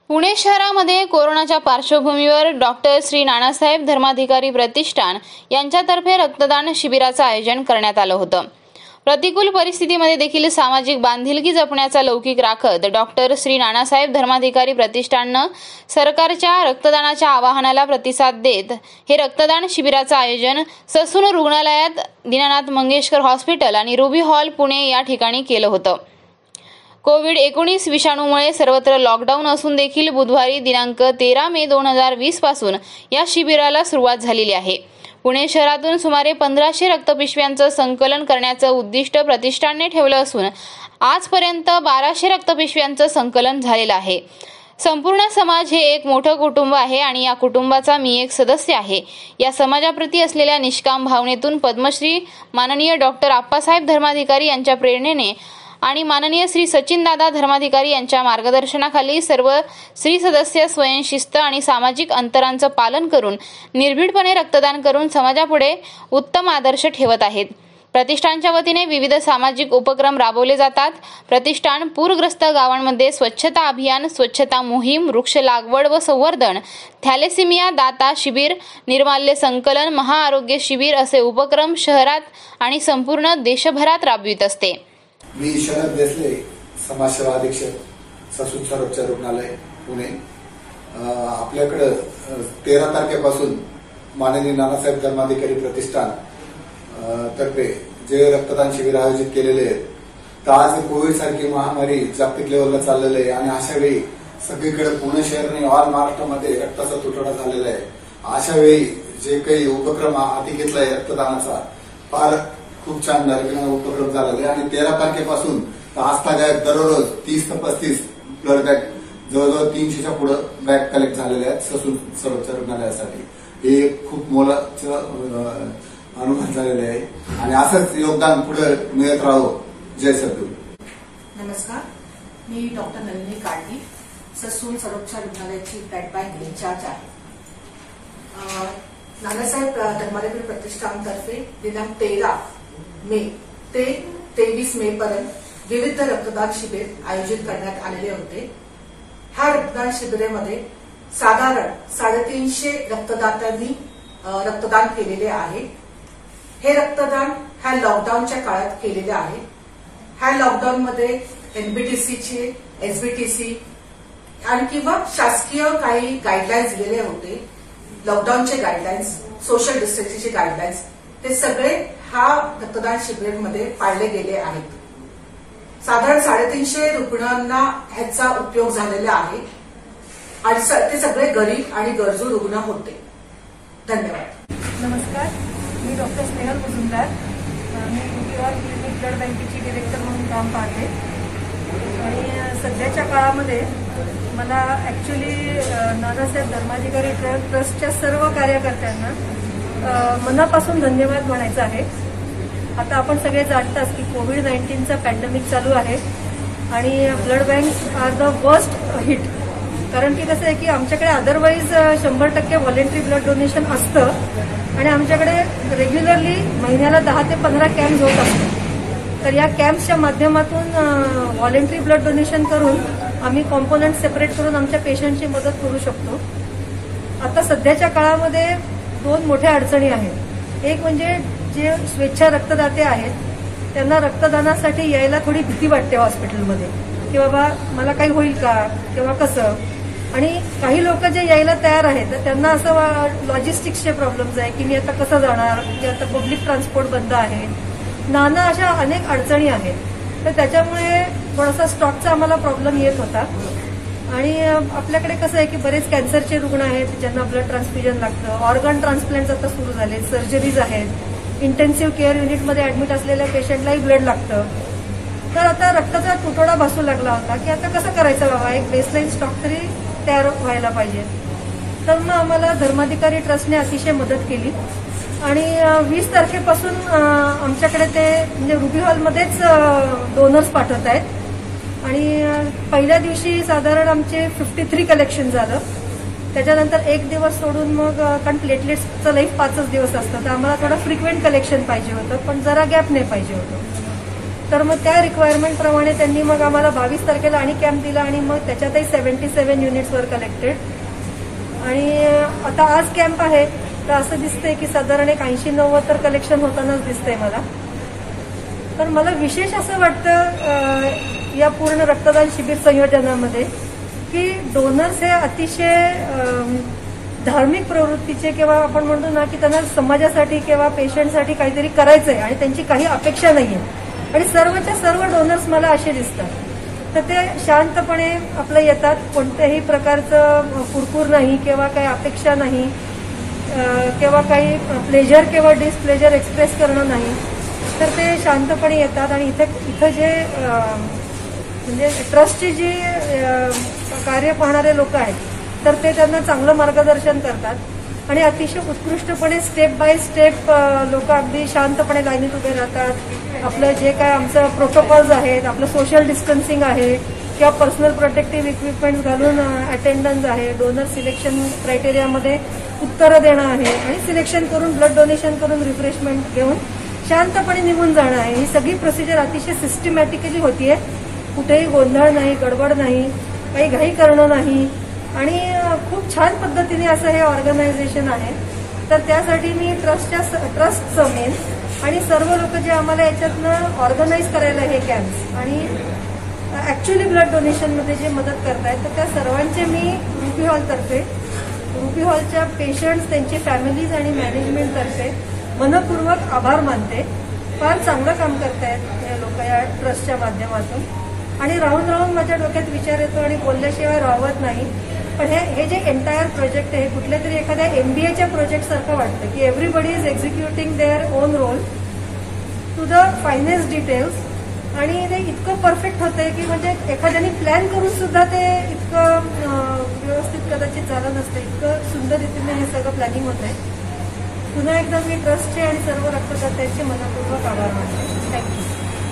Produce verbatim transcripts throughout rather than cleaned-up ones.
पुणे शहरामध्ये कोरोनाच्या पार्श्वभूमीवर डॉक्टर श्री नानासाहेब धर्माधिकारी प्रतिष्ठान यांच्यातर्फे रक्तदान शिबिराचं आयोजन करण्यात आलं होतं। प्रतिकूल परिस्थितीमध्ये देखील सामाजिक बांधिलकी जपण्याचा लौकिक राखत डॉक्टर श्री नानासाहेब धर्माधिकारी प्रतिष्ठाननं सरकारच्या रक्तदानाच्या आवाहनाला प्रतिसाद देत हे रक्तदान शिबिराचं आयोजन ससून रुग्णालयात, दीनानाथ मंगेशकर हॉस्पिटल आणि रुबी हॉल पुणे या ठिकाणी केलं होतं। कोविड एकोणीस विषाणूमुळे सर्वत्र लॉकडाऊन असून देखील बुधवारी दिनांक तेरा मे दोन हजार वीस पासून या शिबिराला सुरुवात झालेली आहे। पुणे शहरातून सुमारे पंधराशे रक्तपिशव्यांचं संकलन करण्याचं उद्दिष्ट प्रतिष्ठानने ठेवलं असून आजपर्यंत बाराशे रक्तपिशव्यांचं संकलन झालेलं आहे। संपूर्ण समाज हे एक मोठं कुटुंब आहे आणि या कुटुंबाचा मी एक सदस्य आहे। या समाजाप्रती असलेल्या निष्काम भावनेतून पद्मश्री माननीय डॉक्टर आप्पासाहेब धर्माधिकारी यांच्या प्रेरणेने आणि माननीय श्री सचिनदादा धर्माधिकारी यांच्या मार्गदर्शनाखाली सर्व श्री सदस्य स्वयंशिस्त आणि सामाजिक अंतरांचं पालन करून निर्भीडपणे रक्तदान करून समाजापुढे उत्तम आदर्श ठेवत आहेत। प्रतिष्ठानच्या वतीने विविध सामाजिक उपक्रम राबवले जातात। प्रतिष्ठान पूरग्रस्त गावांमध्ये स्वच्छता अभियान, स्वच्छता मोहीम, वृक्ष लागवड व संवर्धन, थॅलेसिमिया दाता शिबिर, निर्माल्य संकलन, महाआरोग्य शिबिर असे उपक्रम शहरात आणि संपूर्ण देशभरात राबवित असते। मी शरद देसले, समाजसेवा अधीक्षक, ससून सर्वोच्च रुग्णालय पुणे। आपल्याकडे तेरा तारखेपासून माननीय नानासाहेब धर्माधिकारी प्रतिष्ठान तर्फे जे रक्तदान शिबिर आयोजित केलेले आहेत, तर आज कोविड सारखी महामारी जागतिक लेवलला चाललेली आहे आणि अशा वेळी सगळीकडे पुणे शहर आणि ऑल महाराष्ट्रामध्ये रक्ताचा तुटवडा झालेला आहे। अशा वेळी जे काही उपक्रम हाती घेतलाय रक्तदानाचा, फार खूप छान उपक्रम झालेला आहे आणि तेरा तारखेपासून आजतागायत दररोज तीस ते पस्तीस ब्लड बॅग जवळजवळ तीनशेच्या पुढे बॅग कलेक्ट झालेले आहेत ससून सर्वोच्च रुग्णालयासाठी। हे खूप मोलाचं अनुभव झालेले आहे आणि असंच योगदान पुढे मिळत राहो। जय सद्गुरू। नमस्कार, मी डॉक्टर नलिनी काळगी, ससून सर्वोच्च रुग्णालयाची ब्लड बँक इन्चार्ज आहे। नानासाहेब धर्माधिकारी प्रतिष्ठानतर्फे दिनांक तेरा मे ते तेवीस मे पर्यंत विविध रक्तदान शिबिर आयोजित करण्यात आलेले होते। ह्या रक्तदान शिबिरामध्ये साधारण साडेतीनशे रक्तदात्यांनी रक्तदान केलेले आहे। हे रक्तदान ह्या लॉकडाऊनच्या काळात केलेले आहे। ह्या लॉकडाऊनमध्ये एनबीटीसीचे, एसबीटीसी आणि किंवा शासकीय काही गाईडलाईन्स दिलेले होते, लॉकडाऊनचे गाईडलाईन्स, सोशल डिस्टन्सिंगचे गाईडलाईन्स, ते सगळे ह्या रक्तदान शिबिरामध्ये पाळले गेले आहेत। साधारण साडेतीनशे रुग्णांना ह्याचा उपयोग झालेला आहे आणि ते सगळे गरीब आणि गरजू रुग्ण होते। धन्यवाद। नमस्कार, मी डॉक्टर स्नेहल मुजुमदार, मी रुबीहॉल क्लिनिक ब्लड बँकेची डिरेक्टर म्हणून काम पाहते आणि सध्याच्या काळामध्ये मला ऍक्च्युली नानासाहेब धर्माधिकारी ट्रस्टच्या सर्व कार्यकर्त्यांना मनापासून धन्यवाद म्हणायचा आहे। आता आपण सगळे जाणताच की कोविड नाईन्टीनचा पॅन्डेमिक चालू आहे आणि blood bank are the worst hit, कारण की कसं आहे की आमच्याकडे अदरवाईज शंभर टक्के व्हॉलेंटरी ब्लड डोनेशन असतं आणि आमच्याकडे रेग्युलरली महिन्याला दहा ते पंधरा कॅम्प्स होत असतात। तर या कॅम्प्सच्या माध्यमातून व्हॉलेंटरी ब्लड डोनेशन करून आम्ही कॉम्पोनंट सेपरेट करून आमच्या पेशंटची मदत करू शकतो। आता सध्याच्या काळामध्ये दोन मोठ्या अडचणी आहेत। एक म्हणजे जे स्वेच्छा रक्तदाते आहेत त्यांना रक्तदानासाठी यायला थोडी भीती वाटते हॉस्पिटलमध्ये, की बाबा मला काही होईल का किंवा कसं, आणि काही लोक जे यायला तयार आहेत तर त्यांना असं लॉजिस्टिक्सचे प्रॉब्लेम्स आहे की मी आता कसं जाणार, की आता पब्लिक ट्रान्सपोर्ट बंद आहे, नाना अशा अनेक अडचणी आहेत। तर त्याच्यामुळे थोडासा स्टॉकचा आम्हाला प्रॉब्लेम येत होता आणि आपल्याकडे कसं आहे की बरेच कॅन्सरचे रुग्ण आहेत ज्यांना ब्लड ट्रान्सफ्युजन लागतं, ऑर्गन ट्रान्सप्लांट आता सुरू झाले, सर्जरीज आहेत, इंटेन्सिव्ह केअर युनिटमध्ये ऍडमिट असलेल्या पेशंटलाही ब्लड लागतं। तर आता रक्ताचा तुटवडा भासू लागला होता की आता कसं करायचं बाबा, एक बेसलाईन स्टॉक तरी तयार व्हायला पाहिजे। तर मग आम्हाला धर्माधिकारी ट्रस्टने अतिशय मदत केली आणि वीस तारखेपासून आमच्याकडे ते म्हणजे रुबी हॉलमध्येच डोनर्स पाठवत आहेत आणि पहिल्या दिवशी साधारण आमचे फिफ्टी थ्री कलेक्शन झालं। त्याच्यानंतर एक दिवस सोडून मग, कारण प्लेटलेट्सचं लाईफ पाचच दिवस असतं, तर आम्हाला थोडं फ्रिक्वेंट कलेक्शन पाहिजे होतं, पण जरा गॅप नाही पाहिजे होतं। तर मग त्या रिक्वायरमेंट प्रमाणे त्यांनी मग आम्हाला बावीस तारखेला आणि कॅम्प दिला आणि मग त्याच्यातही सेव्हन्टी सेव्हन युनिट्सवर कलेक्टेड. आणि आता आज कॅम्प आहे तर असं दिसतंय की साधारण एक ऐंशी नव्वद तर कलेक्शन होतानाच दिसतंय मला. तर मला विशेष असं वाटतं या पूर्ण रक्तदान शिबिर संयोजनामध्ये की डोनर्स हे अतिशय धार्मिक प्रवृत्तीचे किंवा आपण म्हणतो ना की त्यांना समाजासाठी किंवा पेशंटसाठी काहीतरी करायचंय आणि त्यांची काही अपेक्षा नाहीये. आणि सर्वच्या सर्व डोनर्स मला असे दिसतात. तर ते शांतपणे आपलं येतात, कोणत्याही प्रकारचं कुरकुर नाही किंवा काही अपेक्षा नाही किंवा काही प्लेजर किंवा डिसप्लेजर एक्सप्रेस करणं नाही. तर ते शांतपणे येतात आणि इथे इथं जे म्हणजे ट्रस्टची जी कार्य पाहणारे लोक आहेत तर ते त्यांना चांगलं मार्गदर्शन करतात आणि अतिशय उत्कृष्टपणे स्टेप बाय स्टेप लोक अगदी शांतपणे लाईनीत उभे राहतात. आपलं जे काय आमचं प्रोटोकॉल्स आहेत, आपलं सोशल डिस्टन्सिंग आहे किंवा पर्सनल प्रोटेक्टिव्ह इक्विपमेंट्स घालून अटेंडन्स आहे, डोनर सिलेक्शन क्रायटेरियामध्ये उत्तरं देणं आहे आणि सिलेक्शन करून ब्लड डोनेशन करून रिफ्रेशमेंट घेऊन शांतपणे निघून जाणं आहे. ही सगळी प्रोसिजर अतिशय सिस्टमॅटिकली होतीये. कुठेही गोंधळ नाही, गडबड नाही, काही घाई करणं नाही आणि खूप छान पद्धतीने असं हे ऑर्गनायझेशन आहे. तर त्यासाठी मी ट्रस्टच्या ट्रस्टचं मेन आणि सर्व लोक जे आम्हाला याच्यातनं ऑर्गनाईज करायला हे कॅम्प्स आणि ऍक्च्युअली ब्लड डोनेशनमध्ये जे मदत करतायत तर त्या सर्वांचे मी रुपी हॉलतर्फे, रुपी हॉलच्या पेशंट्स, त्यांची फॅमिलीज आणि मॅनेजमेंटतर्फे मनपूर्वक आभार मानते. फार चांगलं काम करतायत हे लोक या ट्रस्टच्या माध्यमातून. आणि राहून राहून माझ्या डोक्यात विचार येतो आणि बोलल्याशिवाय राहत नाही. पण हे हे जे एंटायर प्रोजेक्ट आहे कुठल्या तरी एखाद्या एमबीएच्या प्रोजेक्ट सारखं वाटतं की everybody is executing their own role to the finest details. आणि ते इतकं परफेक्ट होतंय की म्हणजे एखाद्याने प्लॅन करून सुद्धा ते इतकं व्यवस्थित कदाचित झालं नसतं. इतकं सुंदर रीतीने हे सगळं प्लॅनिंग होत आहे. पुन्हा एकदा मी ट्रस्टचे आणि सर्व रक्तदात्यांचे मनपूर्वक आभार मानते. थँक्यू.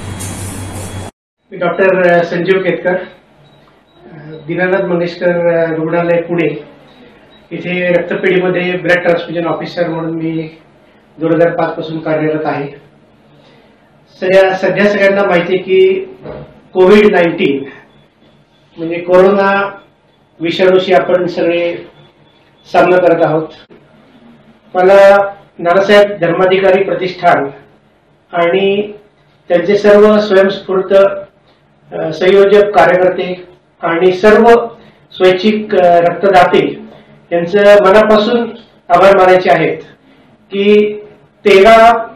डॉक्टर संजीव केतकर, दीनानाथ मंगेशकर रुग्णालय पुणे इथे रक्तपेढीमध्ये ब्लड ट्रान्सफ्युजन ऑफिसर म्हणून मी दोन हजार पाच पासून कार्यरत आहे. सध्या सध्या सगळ्यांना माहिती आहे की कोविड नाईन्टीन म्हणजे कोरोना विषाणूशी आपण सगळे सामना करत आहोत. मला नानासाहेब धर्माधिकारी प्रतिष्ठान आणि त्यांचे सर्व स्वयंस्फूर्त संयोजक, कार्यकर्ते आणि सर्व स्वैच्छिक रक्तदाते यांचं मनापासून आभार मानायचे आहेत की तेरा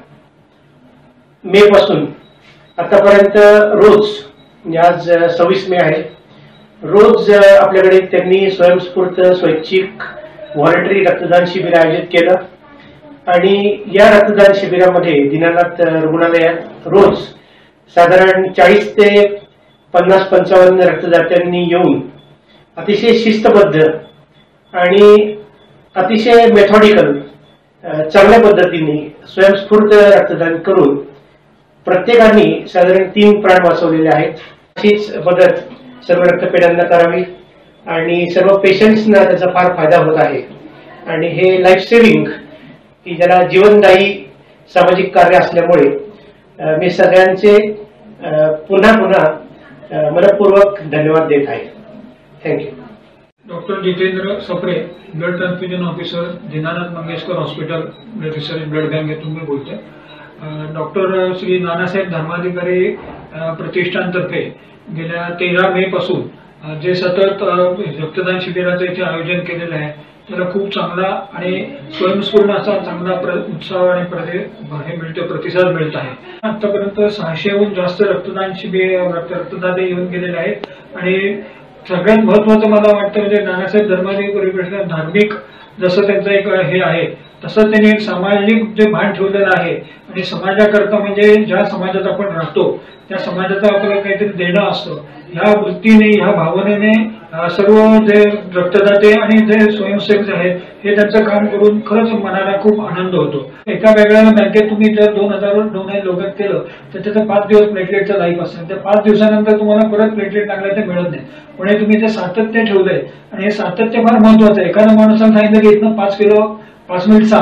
मे पासून आतापर्यंत रोज म्हणजे आज सव्वीस मे आहे, रोज आपल्याकडे त्यांनी स्वयंस्फूर्त स्वैच्छिक व्हॉलंटरी रक्तदान शिबिर आयोजित केलं. आणि या रक्तदान शिबिरामध्ये दीनानाथ रुग्णालयात रोज साधारण चाळीस ते पन्नास पंचावन्न रक्तदात्यांनी येऊन अतिशय शिस्तबद्ध आणि अतिशय मेथॉडिकल चांगल्या पद्धतीने स्वयंस्फूर्त रक्तदान करून प्रत्येकाने साधारण तीन प्राण वाचवलेले आहेत. अशीच मदत सर्व रक्तपेढ्यांना करावी आणि सर्व पेशंट्सना त्याचा फार फायदा होत आहे. आणि हे लाईफ सेव्हिंग की ज्याला जीवनदायी सामाजिक कार्य असल्यामुळे मी सगळ्यांचे पुन्हा पुन्हा मनपूर्वक धन्यवाद देत आहे. Thank you. Doctor Jitendra Sapre, blood transfusion officer, Dinanath Mangeshkar hospital research blood bank येथून मी बोलतोय. डॉक्टर श्री नानासाहेब धर्माधिकारी प्रतिष्ठानतर्फे गेल्या तेरा मे पासून जे सतत रक्तदान शिबिराचं इथे आयोजन केलेलं आहे त्याला खूप चांगला आणि स्वयंस्फूर्ण असा चांगला उत्साह आणि हे मिळतो, प्रतिसाद मिळत आहे. आतापर्यंत सहाशेहून जास्त रक्तदान शिबिर रक्तदाते येऊन गेलेले आहेत. आणि सगळ्यात महत्वाचं मला वाटतं म्हणजे नानासाहेब धर्माधिकारी धार्मिक जसं त्यांचं एक हे आहे तसं त्यांनी एक सामाजिक जे भान ठेवलेलं आहे आणि समाजाकरता म्हणजे ज्या समाजात आपण राहतो त्या समाजाचं आपल्याला काहीतरी देणं असतं ह्या वृत्तीने ह्या भावनेने सर्व जे रक्तदाते आणि जे स्वयंसेवक आहेत हे त्यांचं काम करून खरंच मनाला खूप आनंद होतो. एका वेगळ्या बँकेत तुम्ही जर दोन हजार डोनेट लोकात केलं तर त्याचं पाच दिवस प्लेटलेटचं लाईफ असतं. त्या पाच दिवसानंतर तुम्हाला परत प्लेटलेट टाकलं ते मिळत नाही. पुढे तुम्ही ते सातत्य ठेवलंय आणि हे सातत्य फार महत्वाचं आहे. एखाद्या माणसाला सांगितलं की इथनं पाच किलो पाच मिनिट चाल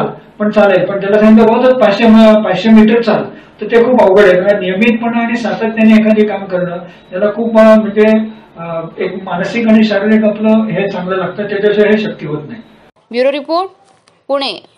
पण चालेल. पण त्याला सांगितलं रोजच पाचशे पाचशे मीटर चाल, तर ते खूप अवघड आहे. कारण नियमितपणे आणि सातत्याने एखादी काम करणं त्याला खूप म्हणजे एक मानसिक आणि शारीरिक आपलं हे चांगलं लागतं, त्याच्याशिवाय हे शक्य होत नाही. Bureau report, Pune.